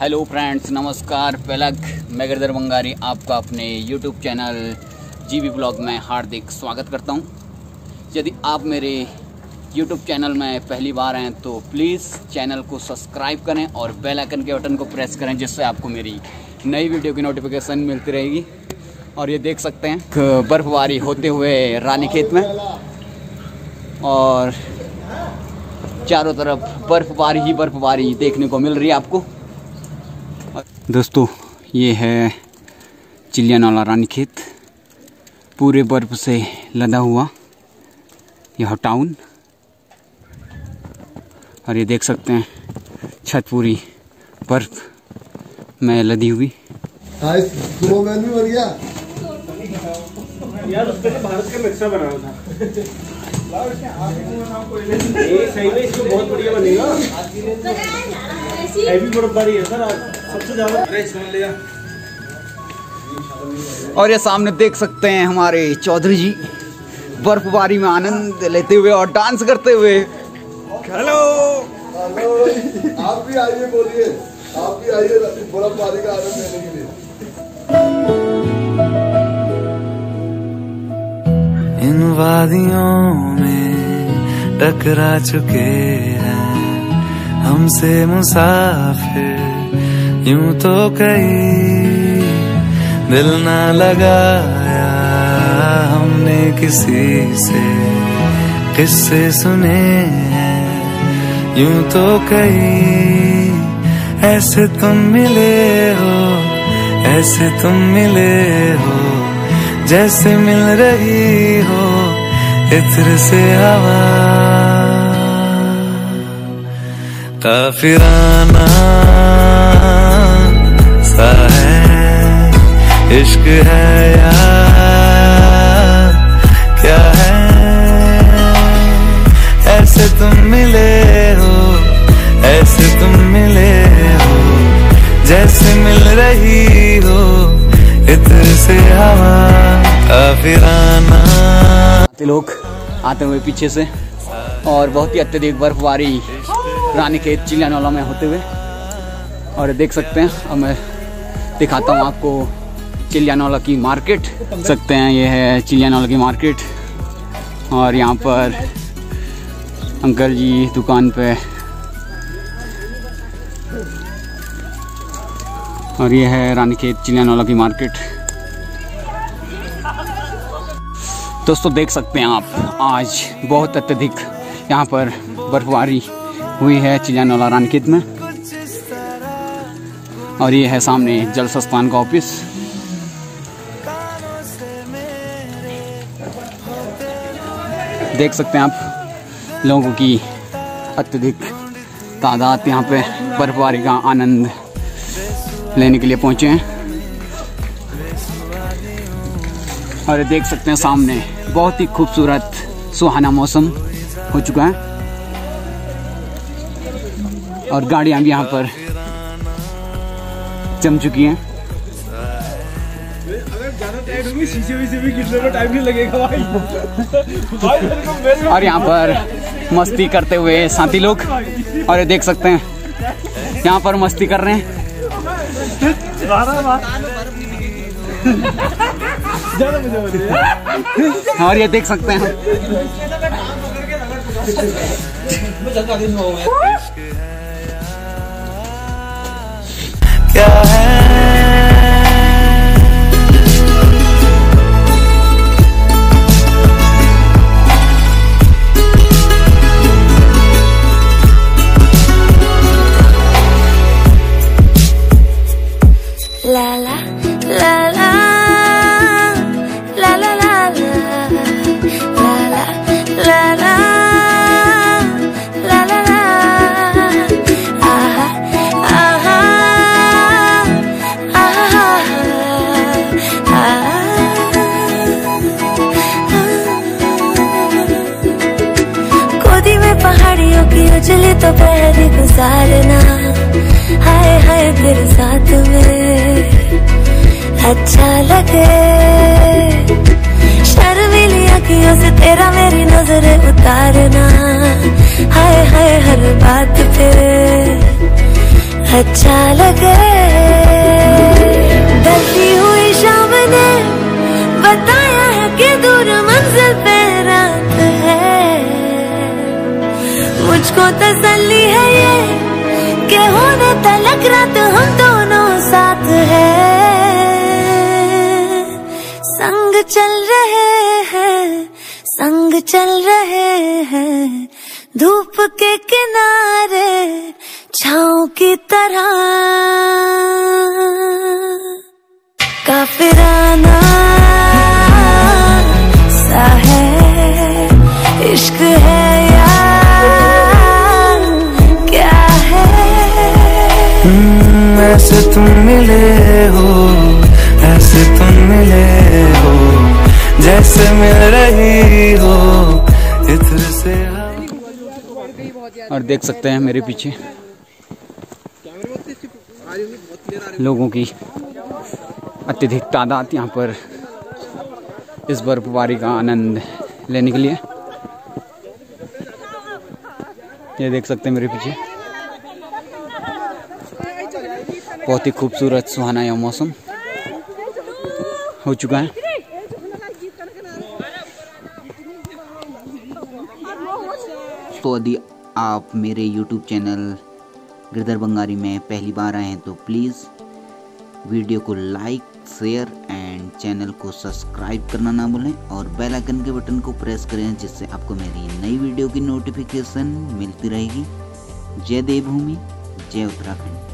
Hello friends, नमस्कार। पलक मैं गिरधर बंगारी आपका अपने यूट्यूब चैनल जीवी ब्लॉग में हार्दिक स्वागत करता हूं। यदि आप मेरे यूट्यूब चैनल में पहली बार हैं तो प्लीज़ चैनल को सब्सक्राइब करें और बेल आइकन के बटन को प्रेस करें, जिससे आपको मेरी नई वीडियो की नोटिफिकेशन मिलती रहेगी। और ये देख सकते हैं बर्फबारी होते हुए रानीखेत में, और चारों तरफ बर्फबारी ही बर्फबारी देखने को मिल रही है आपको। दोस्तों, ये है चिलियानाला रानीखेत, पूरे बर्फ से लदा हुआ यह टाउन। और ये देख सकते हैं छत पूरी बर्फ में लदी हुई। स्नोमैन भी बन गया यार, उसने भारत का नक्शा बनाया था। सही में इसको बहुत बढ़िया बनेगा। हैवी बर्फबारी है सर, सबसे ज्यादा सुन लिया। और ये सामने देख सकते हैं हमारे चौधरी जी बर्फबारी में आनंद लेते हुए और डांस करते हुए। हेलो, आप भी आइए, बोलिए, आप भी आइए बर्फबारी का आनंद लेने के लिए। इन वादियों में टकरा चुके हैं हमसे मुसाफिर, यूं तो कहीं दिल ना लगाया हमने किसी से, किस्से सुने हैं यूं तो कहीं। ऐसे तुम मिले हो, ऐसे तुम मिले हो, जैसे मिल रही हो इत्र से हवा। काफिराना सा है इश्क है या क्या है। ऐसे तुम मिले हो, ऐसे तुम मिले हो, जैसे मिल रही हो इत्र से हवा। काफिराना लोग आते हुए पीछे से, और बहुत ही अत्यधिक बर्फबारी रानीखेत चिलियानाला में होते हुए। और देख सकते हैं, अब मैं दिखाता हूँ आपको चिलियानाला की मार्केट। सकते हैं ये है चिलियानाला की मार्केट, और यहाँ पर अंकल जी दुकान पे, और ये है रानीखेत चिलियानाला की मार्केट। दोस्तों, देख सकते हैं आप, आज बहुत अत्यधिक यहाँ पर बर्फबारी हुई है चिलियानाला रानीखेत में। और ये है सामने जल संस्थान का ऑफिस। देख सकते हैं आप, लोगों की अत्यधिक तादाद यहाँ पे बर्फबारी का आनंद लेने के लिए पहुंचे हैं। और देख सकते हैं सामने बहुत ही खूबसूरत सुहाना मौसम हो चुका है, और गाड़ियां भी यहाँ पर जम चुकी हैं। अगर ज्यादा टाइट होगी शीशे वीशे भी गिरने में टाइम नहीं लगेगा भाई। और यहाँ पर मस्ती करते हुए साथी लोग, और ये देख सकते हैं यहाँ पर मस्ती कर रहे हैं। और ये देख सकते हैं क्या है। La la la la la la la la la la la la la la aha aha aha गोदी में पहाड़ियों की उजली तो पहली गुजारना, हाय हाय तेरे साथ में अच्छा लगे। शर्मीली अखियों से तेरा मेरी नजरें उतारना, हाय हाय हर बात पे अच्छा लगे। ढलती हुई शाम ने बताया है कि दूर मंजिल पे रात है। मुझको तसल्ली है ये कि होने तलक रात हम दोनों साथ है। संग चल रहे हैं, संग चल रहे हैं, धूप के किनारे छाँव की तरह। काफिराना सा है इश्क है या क्या है। ऐसे तुम मिले हो, ऐसे तुम मिले हो, जैसे मिल रही हो इत्र से। और देख सकते हैं मेरे पीछे लोगों की अत्यधिक तादाद यहाँ पर इस बर्फबारी का आनंद लेने के लिए। ये देख सकते हैं मेरे पीछे बहुत ही खूबसूरत सुहाना यह मौसम हो चुका है। तो यदि आप मेरे YouTube चैनल गिरधर बंगारी में पहली बार आए हैं तो प्लीज़ वीडियो को लाइक, शेयर एंड चैनल को सब्सक्राइब करना ना भूलें और बेल आइकन के बटन को प्रेस करें, जिससे आपको मेरी नई वीडियो की नोटिफिकेशन मिलती रहेगी। जय देवभूमि, जय उत्तराखंड।